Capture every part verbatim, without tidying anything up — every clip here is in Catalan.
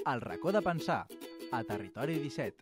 El racó de pensar, a Territori disset.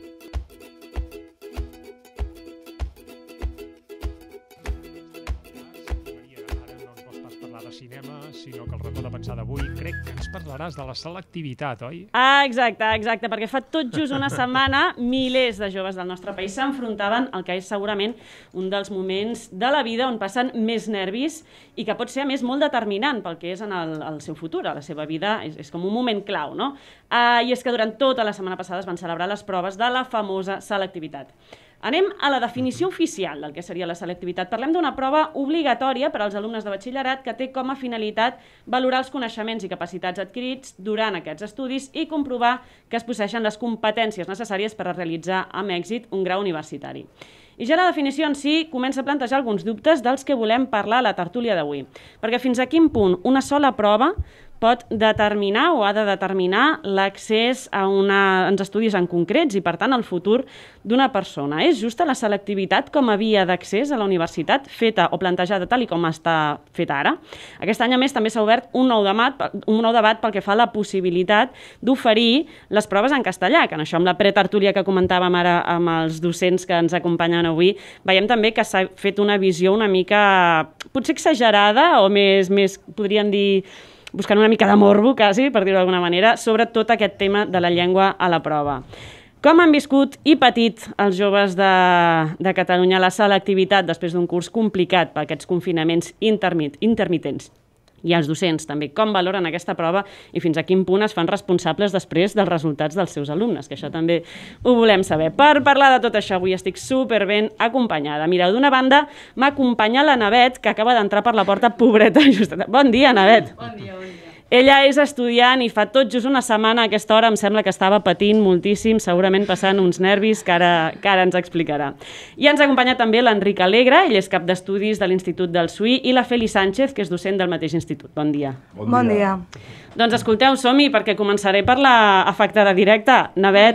De cinema, sinó que el racó de pensar d'avui crec que ens parlaràs de la selectivitat, oi? Ah, exacte, exacte, perquè fa tot just una setmana milers de joves del nostre país s'enfrontaven al que és segurament un dels moments de la vida on passen més nervis i que pot ser, a més, molt determinant pel que és en el, el seu futur, a la seva vida, és, és com un moment clau, no? Uh, I és que durant tota la setmana passada es van celebrar les proves de la famosa selectivitat. Anem a la definició oficial del que seria la selectivitat. Parlem d'una prova obligatòria per als alumnes de batxillerat que té com a finalitat valorar els coneixements i capacitats adquirits durant aquests estudis i comprovar que es posseixen les competències necessàries per a realitzar amb èxit un grau universitari. I ja la definició en si comença a plantejar alguns dubtes dels que volem parlar a la tertúlia d'avui. Perquè fins a quin punt una sola prova pot determinar o ha de determinar l'accés a uns estudis en concrets i, per tant, el futur d'una persona. És justa la selectivitat com a via d'accés a la universitat, feta o plantejada tal i com està feta ara? Aquest any, a més, també s'ha obert un nou debat, un nou debat pel que fa a la possibilitat d'oferir les proves en castellà, que en això, amb la pretertúlia que comentàvem ara amb els docents que ens acompanyen avui, veiem també que s'ha fet una visió una mica, potser exagerada, o més, més podríem dir, buscant una mica de morbo, quasi, per dir-ho d'alguna manera, sobre tot aquest tema de la llengua a la prova. Com han viscut i patit els joves de, de Catalunya la selectivitat després d'un curs complicat per aquests confinaments intermit, intermitents? I els docents també, com valoren aquesta prova i fins a quin punt es fan responsables després dels resultats dels seus alumnes, que això també ho volem saber. Per parlar de tot això, avui estic super ben acompanyada. Mireu, d'una banda m'acompanya la Navet, que acaba d'entrar per la porta, pobreta. Justeta. Bon dia, Navet. Bon dia, bon dia. Ella és estudiant i fa tot just una setmana a aquesta hora em sembla que estava patint moltíssim, segurament passant uns nervis que ara, que ara ens explicarà. I ens acompanya també l'Enric Alegre, ell és cap d'estudis de l'Institut del Suí, i la Feli Sánchez, que és docent del mateix institut. Bon dia. Bon dia. Bon dia. Doncs escolteu, som-hi, perquè començaré per la afectada directa. Navet,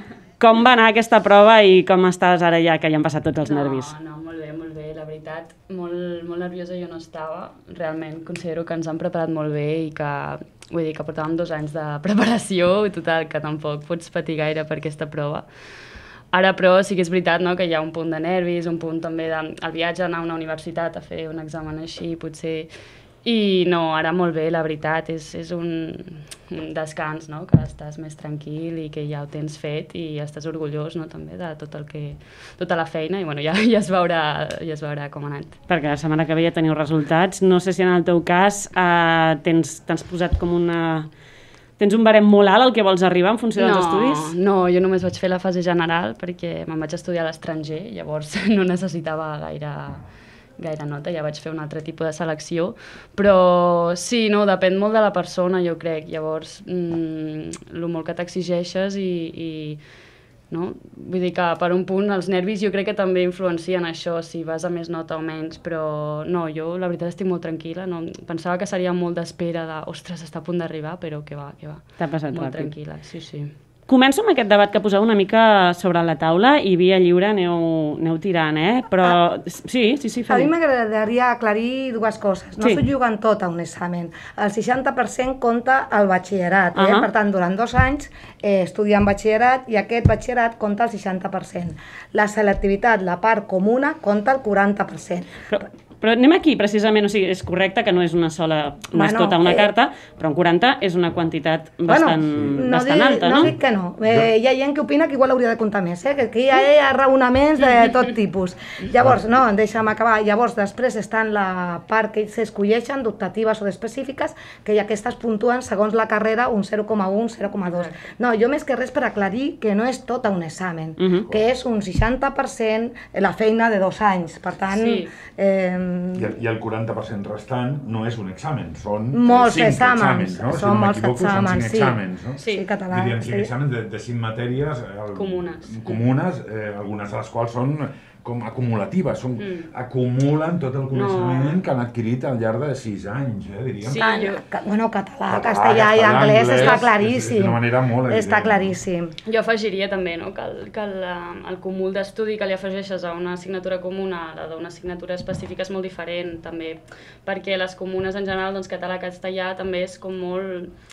com va anar aquesta prova i com estàs ara ja que ja han passat tots els nervis? No, no, molt bé, molt bé, la veritat, molt, molt nerviosa jo no estava, realment considero que ens han preparat molt bé i que, vull dir, que portàvem dos anys de preparació i total, que tampoc pots patir gaire per aquesta prova. Ara, però, sí que és veritat, no?, que hi ha un punt de nervis, un punt també del de, viatge, anar a una universitat a fer un examen així, potser. I no, ara molt bé, la veritat, és, és un, un descans, no?, que estàs més tranquil i que ja ho tens fet i estàs orgullós, no?, també de tot el que, tota la feina i bueno, ja, ja, es veurà, ja es veurà com ha anat. Perquè la setmana que ve ja teniu resultats. No sé si en el teu cas eh, tens, t'has posat com una... Tens un barem molt alt al que vols arribar en funció dels no, estudis? No, jo només vaig fer la fase general perquè me'n vaig estudiar a l'estranger, llavors no necessitava gaire... gaire nota, ja vaig fer un altre tipus de selecció, però sí, no, depèn molt de la persona, jo crec, llavors, mmm, el molt que t'exigeixes i, i no? Vull dir que per un punt els nervis jo crec que també influencien això, si vas a més nota o menys, però no, jo la veritat estic molt tranquil·la, no? Pensava que seria molt d'espera de, ostres, està a punt d'arribar, però que va, que va. T'ha passat molt ràpid. Tranquil·la, sí, sí. Començo amb aquest debat que poseu una mica sobre la taula i via lliure aneu, aneu tirant, eh? Però ah, sí, sí, sí. A mi m'agradaria aclarir dues coses. No s'ho sí. juguen tot a un examen. El seixanta per cent compta el batxillerat, eh? Uh -huh. Per tant, durant dos anys eh, estudiant batxillerat i aquest batxillerat compta el seixanta per cent. La selectivitat, la part comuna, compta el quaranta per cent. Però... Però anem aquí, precisament, o sigui, és correcte que no és una sola, no és tota una carta, però un quaranta és una quantitat bastant, no bastant alta, no? No dic que no. Eh, hi ha gent que opina que igual hauria de comptar més, eh? Que aquí hi ha, hi ha raonaments de tot tipus. Llavors, no, deixa'm acabar. Llavors, després està en la part que s'escolleixen, d'optatives o d'específiques, que hi ha aquestes puntuen segons la carrera un zero coma un, zero coma dos. No, jo més que res per aclarir que no és tot un examen, uh -huh. que és un seixanta per cent la feina de dos anys. Per tant... Sí. Eh, I el, I el quaranta per cent restant no és un examen, són molts cinc exàmens, exàmens, no? Són si no molts exàmens, són cinc sí. exàmens, no? Sí, català. Diríem cinc sí. exàmens de, de cinc matèries el, comunes, comunes eh, algunes de les quals són com acumulatives, són, mm. acumulen tot el coneixement no. que han adquirit al llarg de sis anys, eh, diríem. Sí, jo... Bueno, català, català castellà i anglès, anglès està claríssim. D'una manera molt evident. Està claríssim. Jo afegiria també, no?, que el, que el, el cúmul d'estudi que li afegeixes a una assignatura comuna, a la d'una assignatura específica és molt diferent, també, perquè les comunes en general, doncs català, castellà, també és com molt...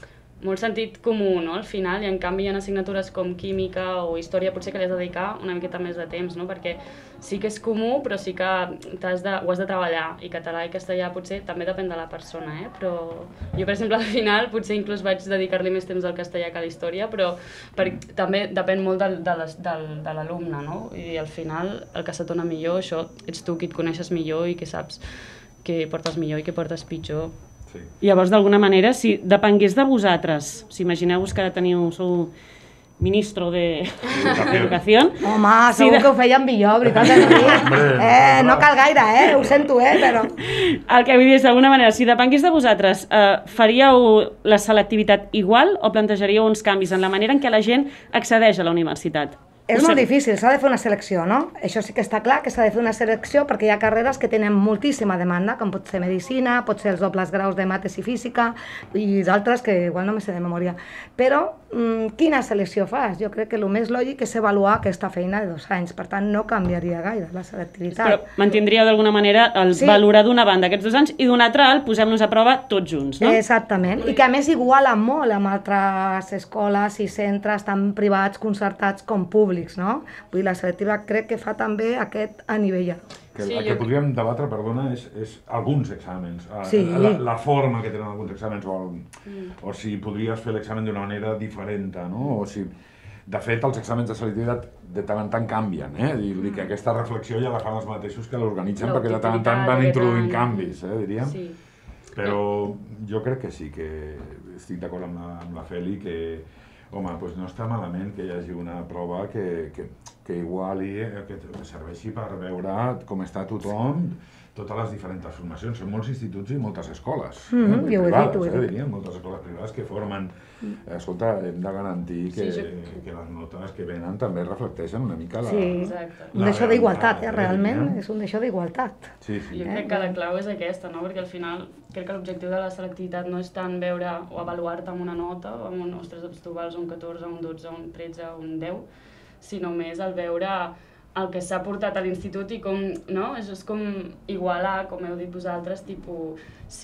molt sentit comú, no?, al final, i en canvi hi ha assignatures com química o història potser que li has de dedicar una miqueta més de temps, no?, perquè sí que és comú, però sí que has de, ho has de treballar, i català i castellà potser també depèn de la persona, eh? Però jo, per exemple, al final potser inclús vaig dedicar-li més temps al castellà que a la història, però per, també depèn molt del, de l'alumne, no?, i al final el que se t'ona millor, això, ets tu qui et coneixes millor i que saps què portes millor i què portes pitjor. Sí. Llavors, d'alguna manera, si depengués de vosaltres, si imagineu-vos que ara teniu, sou ministro d'Educació... Home, segur que ho feien millor, veritat de dir. Eh, no cal gaire, eh? Ho sento, eh? Però... El que vull dir és, d'alguna manera, si depengués de vosaltres, eh, faríeu la selectivitat igual o plantejaríeu uns canvis en la manera en què la gent accedeix a la universitat? És molt difícil, s'ha de fer una selecció, no? Això sí que està clar, que s'ha de fer una selecció perquè hi ha carreres que tenen moltíssima demanda, com pot ser medicina, pot ser els dobles graus de mates i física, i d'altres que igual no me sé de memòria. Però, mmm, quina selecció fas? Jo crec que el més lògic és avaluar aquesta feina de dos anys, per tant no canviaria gaire la selectivitat. Però mantindríeu d'alguna manera el sí. valorar d'una banda aquests dos anys i d'un altre el posem-nos a prova tots junts, no? Exactament, i que a més iguala molt amb altres escoles i centres tant privats, concertats com públics. No? Vull dir, la selectiva crec que fa també aquest anivellador. Que, sí, el que jo... podríem debatre, perdona, és, és alguns exàmens. Sí. La, la forma que tenen alguns exàmens, o, el, mm. o si podries fer l'examen d'una manera diferent, no? O si... De fet, els exàmens de selectivitat de tant en tant canvien, eh? Dir que aquesta reflexió ja la fan els mateixos que l'organitzen, perquè de tant en tant van introduint canvis, eh, diríem. Sí. Però jo crec que sí, que estic d'acord amb, la, amb la Feli, que home, doncs no està malament que hi hagi una prova que, que, que iguali, que serveixi per veure com està tothom, totes les diferents formacions. Són molts instituts i moltes escoles, mm -hmm, eh, jo privades, ho he dit, eh, diríem, moltes escoles privades que formen... Eh, escolta, hem de garantir que, sí, jo... que les notes que venen també reflecteixen una mica la... Sí, exacte. Un d'això d'igualtat, eh, realment, és un d'això d'igualtat. Sí, sí. Jo crec que la clau és aquesta, no? Perquè al final crec que l'objectiu de la selectivitat no és tant veure o avaluar-te amb una nota, o amb un, ostres, tu vals un catorze, un dotze, un tretze, un deu, sinó més el veure el que s'ha portat a l'institut i com, no? És com igualar, com heu dit vosaltres, tipus,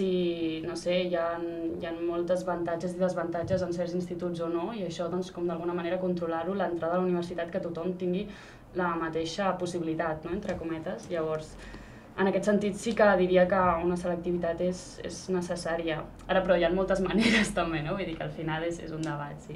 si, no sé, hi ha, hi ha moltes avantatges i desavantatges en certs instituts o no, i això, doncs, com d'alguna manera controlar-ho, l'entrada a la universitat, que tothom tingui la mateixa possibilitat, no?, entre cometes. Llavors, en aquest sentit sí que diria que una selectivitat és, és necessària. Ara, però hi ha moltes maneres també, no? Vull dir que al final és, és un debat, sí.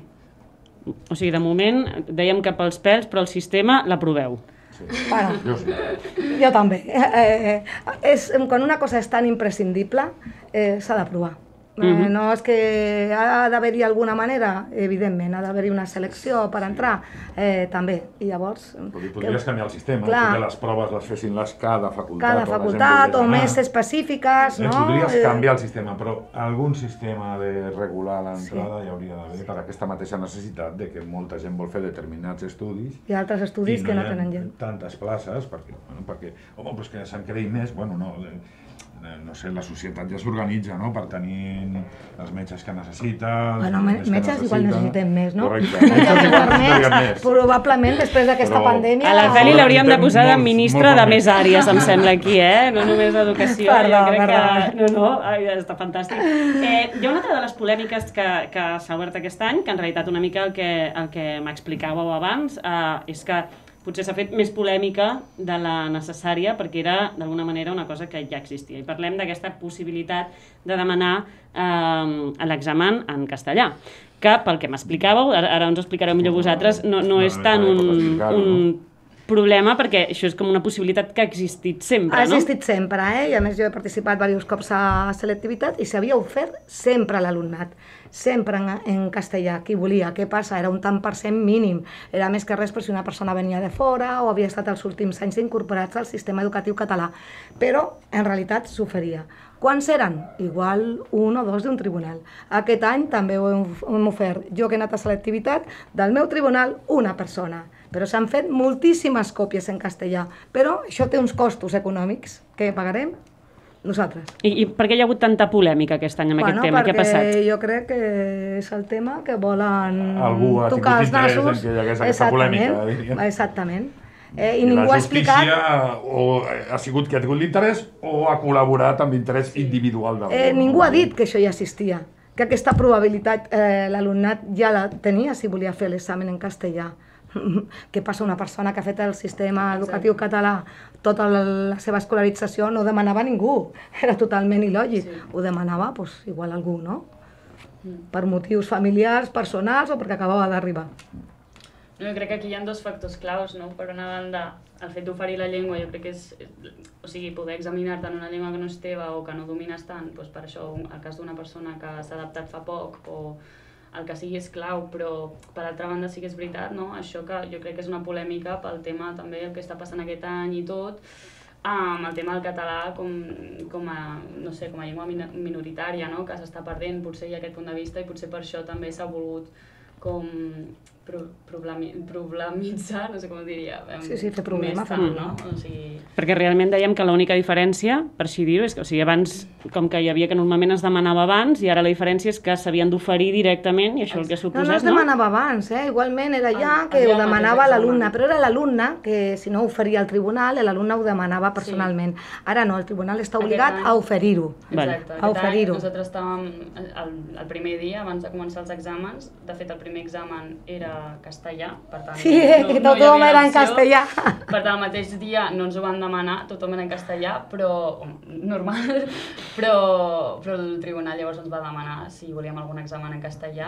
O sigui, de moment, dèiem que pels pèls, però el sistema l'aproveu. Sí. Bueno, jo sí. Jo també. Eh, és, quan una cosa és tan imprescindible, eh, s'ha d'aprovar. Mm-hmm. eh, no és que ha d'haver-hi alguna manera, evidentment, ha d'haver-hi una selecció per entrar, eh, també. I llavors... Podries que... canviar el sistema, clar, que les proves les fessin les cada facultat. Cada facultat, o, o més específiques, eh, no? Podries canviar el sistema, però algun sistema de regular l'entrada sí. hi hauria d'haver per aquesta mateixa necessitat de que molta gent vol fer determinats estudis. I altres estudis no que no tenen gent. Tantes places, perquè, bueno, perquè home, però és que se'n creï més, bueno, no... no sé, la societat ja s'organitza, no?, per tenir els metges que necessita... Bueno, metges necessita. Igual necessitem més, no? Correcte, metges igual necessitem més. Probablement, després d'aquesta Però... pandèmia... A la Feli l'hauríem de posar de ministra de més àrees, em sembla, aquí, eh? No només d'educació. Perdó, jo crec perdó. que... No, no, ai, està fantàstic. Eh, hi ha una altra de les polèmiques que, que s'ha obert aquest any, que en realitat una mica el que, el que m'explicàveu abans, eh, és que potser s'ha fet més polèmica de la necessària perquè era, d'alguna manera, una cosa que ja existia. I parlem d'aquesta possibilitat de demanar eh, l'examen en castellà, que, pel que m'explicàveu, ara, ara ens ho explicareu millor vosaltres, no, no és tant un, un problema, perquè això és com una possibilitat que ha existit sempre, no? Ha existit sempre, eh? I a més jo he participat diversos cops a selectivitat i s'havia ofert sempre a l'alumnat, sempre en, en castellà, qui volia. Què passa? Era un tant per cent mínim. Era més que res per si una persona venia de fora o havia estat els últims anys incorporats al sistema educatiu català. Però, en realitat, s'oferia. Quants eren? Igual un o dos d'un tribunal. Aquest any també ho hem, hem ofert. Jo que he anat a selectivitat, del meu tribunal, una persona. Però s'han fet moltíssimes còpies en castellà. Però això té uns costos econòmics que pagarem nosaltres. I, I per què hi ha hagut tanta polèmica aquest any amb bueno, aquest tema? Què ha passat? Perquè jo crec que és el tema que volen algú ha tocar els nassos. En que hi hagués aquesta polèmica, diríem. Exactament. Eh, I, I ningú la ha explicat... justícia o ha sigut que ha tingut l'interès o ha col·laborat amb l'interès individual d'algú. Eh, ningú ha dit que això ja existia. que aquesta probabilitat eh, l'alumnat ja la tenia si volia fer l'examen en castellà. Què passa? Una persona que ha fet el sistema educatiu català tota la seva escolarització no demanava a ningú, era totalment il·lògic. Sí. Ho demanava, doncs, igual algú, no? Mm. Per motius familiars, personals o perquè acabava d'arribar. No, jo crec que aquí hi ha dos factors claus, no? Per una banda, el fet d'oferir la llengua, jo crec que és... O sigui, poder examinar-te en una llengua que no és teva o que no domines tant, doncs per això, el cas d'una persona que s'ha adaptat fa poc o el que sigui és clau, però per altra banda sí que és veritat, no? Això que jo crec que és una polèmica pel tema també el que està passant aquest any i tot, amb el tema del català com, com, a, no sé, com a llengua minoritària, no? Que s'està perdent, potser hi ha aquest punt de vista i potser per això també s'ha volgut com pro, problemi, problemitzar, no sé com ho diria, sí, sí, fer problema, més tant, no? O sigui... Perquè realment dèiem que l'única diferència, per així dir-ho, és que o sigui, abans, com que hi havia que normalment es demanava abans, i ara la diferència és que s'havien d'oferir directament, i això el que ha suposat, no? No es demanava abans, eh? Igualment era ja que ho demanava l'alumne, però era l'alumne que si no ho oferia al tribunal, l'alumne ho demanava personalment. Sí. Ara no, el tribunal està obligat any... a oferir-ho. Exacte, a oferir-ho. Nosaltres estàvem el, el primer dia, abans de començar els exàmens, de fet el primer examen era castellà, per tant... Sí, no, que no tothom era en castellà. Per tant, el mateix dia no ens ho van demanar, tothom era en castellà, però... normal, però, però el tribunal llavors ens va demanar si volíem algun examen en castellà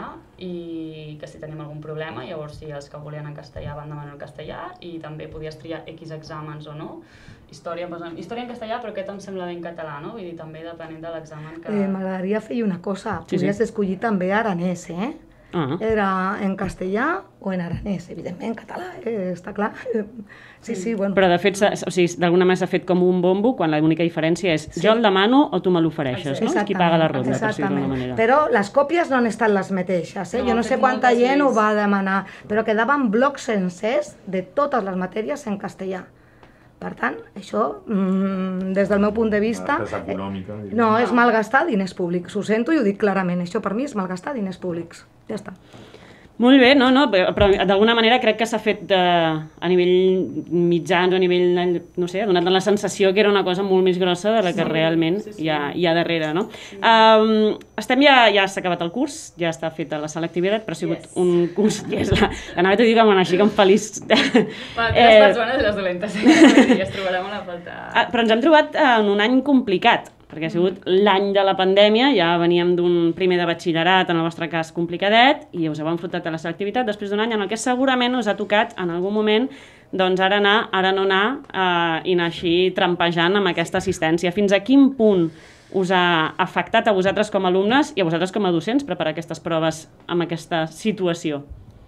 i que si teníem algun problema, llavors si els que volien en castellà van demanar en castellà i també podies triar X exàmens o no. Història, doncs, història en castellà, però aquest em sembla bé en català, no? Vull dir, també depenent de l'examen que... Eh, M'agradaria fer una cosa, sí, podries sí. escollir també aranès, eh? Uh-huh. Era en castellà o en aranès, evidentment, en català, eh? Està clar. Sí, sí, bueno. Però de fet, o sigui, d'alguna manera s'ha fet com un bombo, quan l'única diferència és sí. jo el demano o tu me l'ofereixes, no? És qui paga la ronda, per dir-ho d'alguna manera. Però les còpies no han estat les mateixes, eh? No, jo no sé quanta gent ho va demanar, però quedaven blocs sencers de totes les matèries en castellà. Per tant, això, mmm, des del meu punt de vista... És econòmica. Eh, no, és malgastar diners públics. Ho sento i ho dic clarament. Això per mi és malgastar diners públics. Ja està. Molt bé, no, no, però d'alguna manera crec que s'ha fet de, a nivell mitjans o a nivell, no sé, ha donat la sensació que era una cosa molt més grossa de la que sí, realment sí, sí. Hi, ha, hi ha darrere, no? Sí. Um, estem ja, ja s'ha acabat el curs, ja està feta la selectivitat, però ha sigut yes. un curs, yes, la, l'anava a dir que m'han així com feliç. Bueno, tres persones i les dolentes, ja es trobarem a la falta. Ah, però ens hem trobat en un any complicat, perquè ha sigut l'any de la pandèmia, ja veníem d'un primer de batxillerat, en el vostre cas complicadet, i us heu enfrontat a la selectivitat després d'un any en el que segurament us ha tocat en algun moment doncs ara anar, ara no anar, eh, i anar així trampejant amb aquesta assistència. Fins a quin punt us ha afectat a vosaltres com a alumnes i a vosaltres com a docents preparar aquestes proves amb aquesta situació?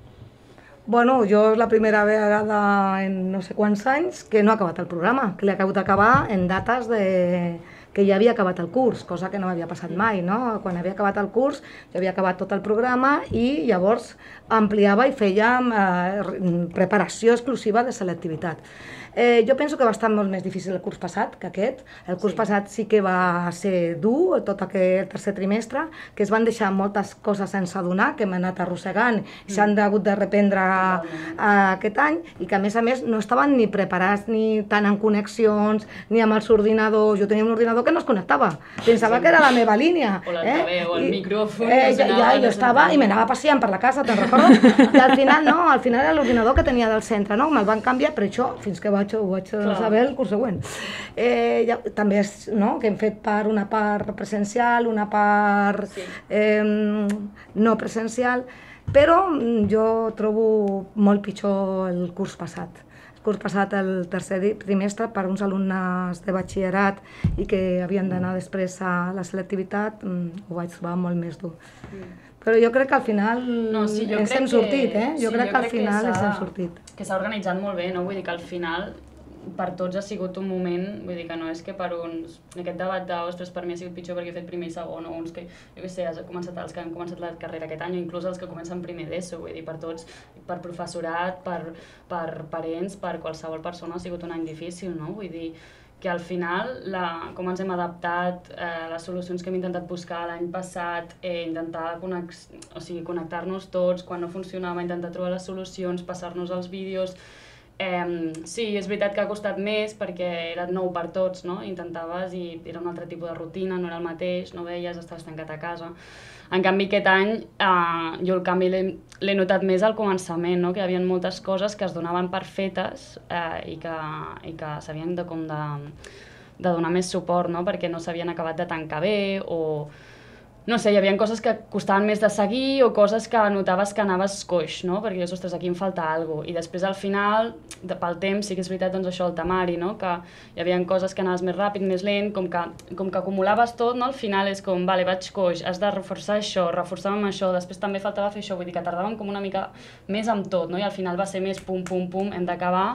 Bueno, jo és la primera vegada en no sé quants anys que no ha acabat el programa, que l'he acabut d'acabar en dates de... que ja havia acabat el curs, cosa que no m'havia passat mai, no? Quan havia acabat el curs, ja havia acabat tot el programa i llavors ampliava i feia eh, preparació exclusiva de selectivitat. Eh, jo penso que va estar molt més difícil el curs passat que aquest. El curs sí. passat sí que va ser dur, tot aquest tercer trimestre, que es van deixar moltes coses sense donar, que hem anat arrossegant, mm. s'han hagut de reprendre mm. aquest any, i que a més a més no estaven ni preparats ni tant en connexions, ni amb els ordinadors. Jo tenia un ordinador que no es connectava, pensava sí. que era la meva línia. O l'altaveu, eh? o el I, micròfon... Eh, ja, ja, jo estava i m'anava passeant per la casa, te'n recordes? I al final no, al final era l'ordinador que tenia del centre, no? Me'l van canviar, però això, fins que vaig ho vaig saber el curs següent. Eh, ja, també és no, que hem fet per una part presencial, una part sí. eh, no presencial, però jo trobo molt pitjor el curs passat. El curs passat, el tercer trimestre, per uns alumnes de batxillerat i que havien d'anar després a la selectivitat, ho vaig trobar molt més dur. Mm. Però jo crec que al final no, sí, ens hem sortit, eh? Jo sí, crec jo que al crec final que ens hem sortit. Que s'ha organitzat molt bé, no? Vull dir que al final per tots ha sigut un moment, vull dir que no és que per uns... Aquest debat de, ostres, per mi ha sigut pitjor perquè he fet primer i segon, o uns que, jo què sé, has començat, els que han començat la carrera aquest any, o inclús els que comencen primer d'ESO, vull dir, per tots, per professorat, per, per parents, per qualsevol persona ha sigut un any difícil, no? Vull dir que al final, la, com ens hem adaptat, eh, les solucions que hem intentat buscar l'any passat, eh, intentar connex, o sigui, connectar-nos tots, quan no funcionava, intentar trobar les solucions, passar-nos els vídeos. Eh, sí, és veritat que ha costat més perquè era nou per tots, no? Intentaves i era un altre tipus de rutina, no era el mateix, no veies, estaves tancat a casa. En canvi, aquest any, eh, jo el canvi l'he notat més al començament, no? Que hi havia moltes coses que es donaven per fetes eh, i que, i que s'havien de, com de, de donar més suport, no? Perquè no s'havien acabat de tancar bé o... No sé, hi havia coses que costaven més de seguir o coses que notaves que anaves coix, no? Perquè dius, ostres, aquí em falta alguna cosa. I després, al final, de, pel temps, sí que és veritat, doncs això, el temari, no? Que hi havia coses que anaves més ràpid, més lent, com que, com que acumulaves tot, no? Al final és com, vale, vaig coix, has de reforçar això, reforçàvem això, després també faltava fer això, vull dir que tardaven com una mica més amb tot, no? I al final va ser més pum, pum, pum, hem d'acabar.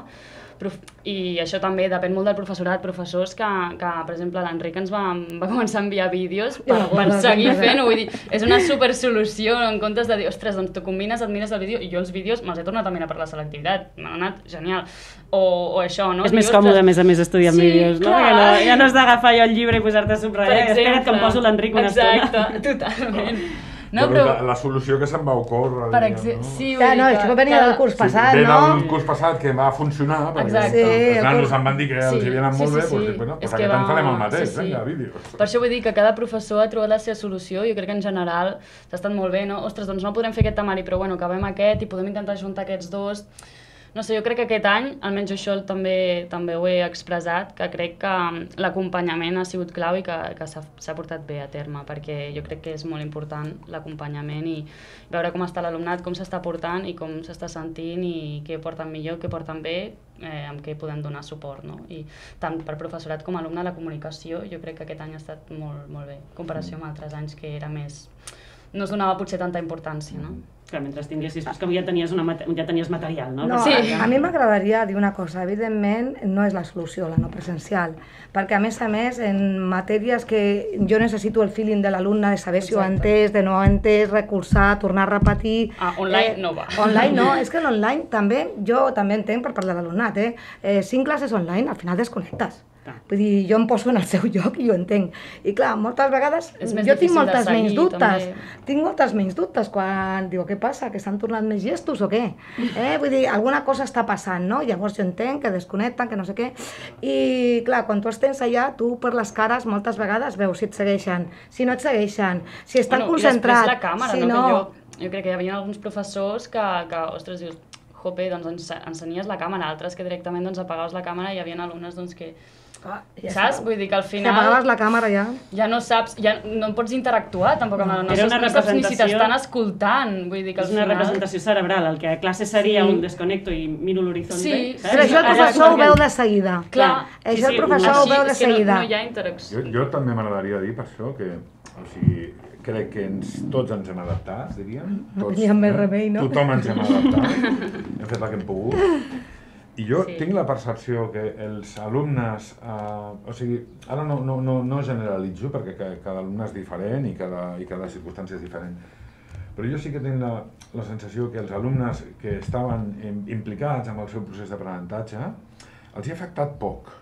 I això també depèn molt del professorat, professors que, que per exemple, l'Enric ens va, va començar a enviar vídeos per, per seguir fent-ho, vull dir, és una super solució en comptes de dir, ostres, doncs tu combines, et mires el vídeo, i jo els vídeos me'ls he tornat a mirar per la selectivitat, m'han anat genial, o, o això, no? És més còmode, a més a més, estudiar amb sí, vídeos, no? Clar. no? Ja no has d'agafar jo el llibre i posar-te a subratllar, espera't que em poso l'Enric una estona. Exacte, totalment. No, però la, la solució que se'n va ocórrer... Per exemple, no? Sí, ja, no, això venia del curs passat, sí, no? Ve del curs passat que va funcionar, perquè exacte. Sí, els nanos curs... em van dir que sí, els hi anat molt sí, bé, sí, doncs sí. bueno, pues és aquest va... any farem el mateix, sí, sí. vinga, vídeos. Per això vull dir que cada professor ha trobat la seva solució, jo crec que en general s'ha estat molt bé, no? Ostres, doncs no podrem fer aquest temari, però bueno, acabem aquest i podem intentar juntar aquests dos. No sé, jo crec que aquest any, almenys això també també ho he expressat, que crec que l'acompanyament ha sigut clau i que, que s'ha portat bé a terme, perquè jo crec que és molt important l'acompanyament i veure com està l'alumnat, com s'està portant i com s'està sentint i què porten millor, què porten bé, eh, amb què podem donar suport, no? I tant per professorat com alumne, la comunicació, jo crec que aquest any ha estat molt, molt bé, en comparació amb altres anys que era més... no es donava potser tanta importància, no? Que mentre tinguessis, és que ja tenies, una, ja tenies material, no? No, sí. a, a mi m'agradaria dir una cosa, evidentment no és la solució, la no presencial, perquè a més a més en matèries que jo necessito el feeling de l'alumne, de saber si ho ha entès, de no ho ha entès, recursar, tornar a repetir... Ah, online eh, no va. Online no, és que l'online també, jo també entenc per part de l'alumnat, eh? eh? Cinc classes online, al final desconnectes. Ah. Vull dir, jo em poso en el seu lloc i ho entenc. I clar, moltes vegades és més jo tinc difícil de moltes seguir, menys dubtes. també. Tinc moltes menys dubtes quan diu, què passa, que s'han tornat més gestos o què? Eh? Vull dir, alguna cosa està passant, no? Llavors jo entenc que desconnecten, que no sé què. I clar, quan tu estens allà, tu per les cares moltes vegades veus si et segueixen, si no et segueixen, si estan bueno, concentrats, i després la càmera, si no? no... Que jo, jo crec que hi havia alguns professors que, que ostres, dius, jope, doncs ens ensenies la càmera, altres que directament doncs, apagaves la càmera i hi havia alumnes doncs, que... Ah, ja saps? Vull dir que al Si final... apagaves la càmera ja... Ja no saps, ja no pots interactuar tampoc amb la Era nostra, una no saps ni si representació- t'estan escoltant. Vull dir que al És una final... representació cerebral, el que a classe seria Sí. un desconnecto i miro l'horitzonte. Sí, saps? Però això el Allà professor ho perquè- veu de seguida. Clar, Això el sí, professor ho així veu de és que seguida. No, no hi ha interacció. Jo, jo també m'agradaria dir per això que, o sigui, crec que ens, tots ens hem adaptat, diríem. No Tots, teníem més eh? remei, no? Tothom ens hem adaptat, hem fet el que hem pogut. I jo Sí. tinc la percepció que els alumnes, eh, o sigui, ara no, no, no, no generalitzo perquè ca- cada alumne és diferent i cada, i cada circumstància és diferent, però jo sí que tinc la, la sensació que els alumnes que estaven im- implicats en el seu procés d'aprenentatge els hi ha afectat poc.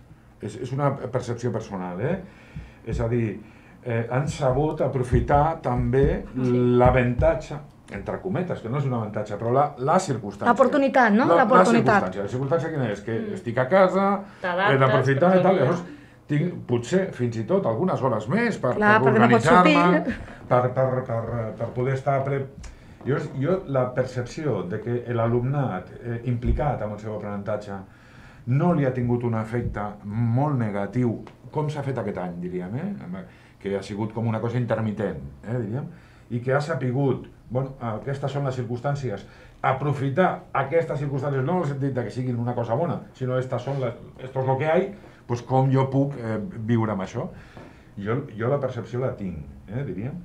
És, és una percepció personal, eh? És a dir, eh, han sabut aprofitar també l'avantatge, entre cometes, que no és un avantatge, però la, la circumstància. L'oportunitat, no? La, la L'oportunitat. circumstància. La circumstància quina és? Que estic a casa, T'adaptes, he d'aprofitar i tal, per llavors tinc potser fins i tot algunes hores més per, Clar, per perquè no pots organitzar-me, sortir. per, per, per, per poder estar... Pre... Jo, jo la percepció de que l'alumnat eh, implicat en el seu aprenentatge no li ha tingut un efecte molt negatiu, com s'ha fet aquest any, diríem, eh? Que ha sigut com una cosa intermitent, eh, diríem, i que ha sapigut, bueno, aquestes són les circumstàncies, aprofitar aquestes circumstàncies, no en el sentit de que siguin una cosa bona, sinó estas són les, esto es lo que hay, pues com jo puc eh, viure amb això. Jo, jo la percepció la tinc, eh, diríem.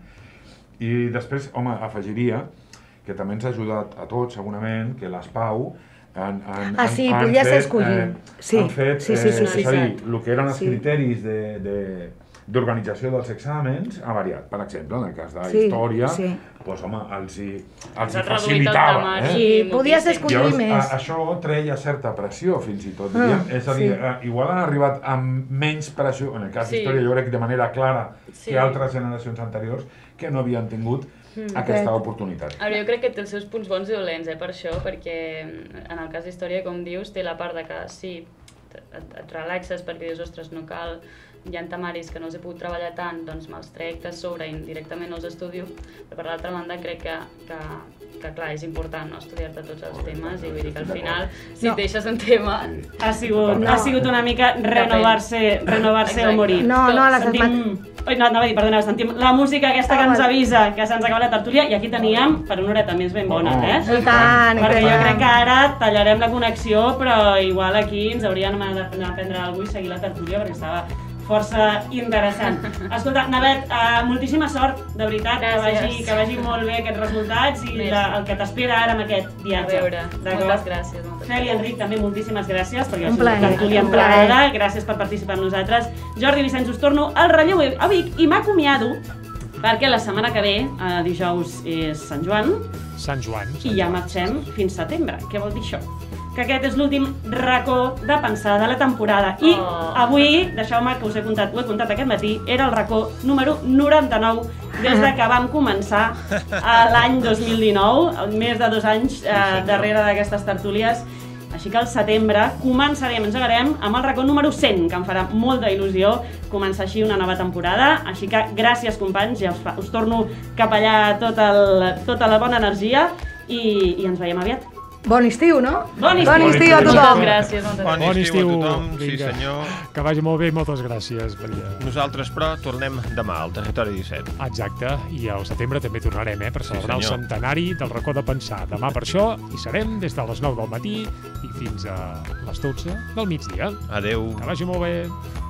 I després, home, afegiria que també ens ha ajudat a tots, segurament, que les Pau han, han, Ah, sí, han, podies fet, escollir. eh, Sí, han fet, sí, sí, sí, eh, sí, és a dir, sí. el que eren els Sí. criteris de, de, d'organització dels exàmens ha variat. Per exemple, en el cas de Sí, història, sí. doncs, home, els hi, els Ens hi ha reduït el facilitava. temari. Eh? Sí, podies moltíssim. escollir Llavors, més. a, això treia certa pressió, fins i tot, diríem. Ah, és a dir, sí. eh, igual han arribat amb menys pressió, en el cas Sí. d'història, jo crec de manera clara Sí. que altres generacions anteriors que no havien tingut Mm. aquesta Aquest. oportunitat. A veure, jo crec que té els seus punts bons i dolents, eh, per això, perquè en el cas d'història, com dius, té la part de que sí, et, et relaxes perquè dius, ostres, no cal hi ha temaris que no els he pogut treballar tant, doncs me'ls trec de sobre i directament els estudio, però per l'altra banda crec que, que, que clar, és important no? Estudiar-te tots els temes i vull dir que al final, si no. et deixes un tema... Ha sigut, no. ha sigut una mica renovar-se renovar-se o morir. No, no, a les sentim... Oi, no, anava a dir, perdona, sentim la música aquesta que ens avisa que se'ns acaba la tertúlia i aquí teníem per una horeta més ben bona, eh? I tant, perquè jo crec que ara tallarem la connexió, però igual aquí ens hauríem d'anar a prendre alguna cosa i seguir la tertúlia perquè estava força interessant. Escolta, Navet, uh, moltíssima sort, de veritat, que vagi, que vagi molt bé aquests resultats i la, el que t'espera ara amb aquest viatge. A veure, moltes gràcies. Moltes Fel i Enric, també moltíssimes gràcies, perquè un és una tertúlia un plaer. empleada. Gràcies per participar amb nosaltres. Jordi Vicenç, us torno al relleu a Vic i m'acomiado perquè la setmana que ve, eh, dijous, és Sant Joan. Sant Joan. Sant I ja marxem fins setembre. Què vol dir això? Que aquest és l'últim racó de pensar de la temporada. I oh. avui, deixeu-me que us he contat, ho he contat aquest matí, era el racó número noranta-nou des de que vam començar l'any dos mil dinou, més de dos anys eh, darrere d'aquestes tertúlies. Així que al setembre començarem, engegarem amb el racó número cent, que em farà molta il·lusió començar així una nova temporada. Així que gràcies, companys, ja us, fa, us torno cap allà tot el, tota la bona energia i, i ens veiem aviat. Bon estiu, no? Bon estiu, bon estiu a tothom. Moltes gràcies. Moltes Bon, Bon estiu, estiu a tothom, sí vinga. senyor. Que vagi molt bé i moltes gràcies, Maria. Nosaltres, però, tornem demà al Territori disset. Exacte, i al setembre també tornarem, eh, per celebrar el senyor. centenari del racó de pensar. Demà per això hi serem des de les nou del matí i fins a les dotze del migdia. Adeu. Que vagi molt bé.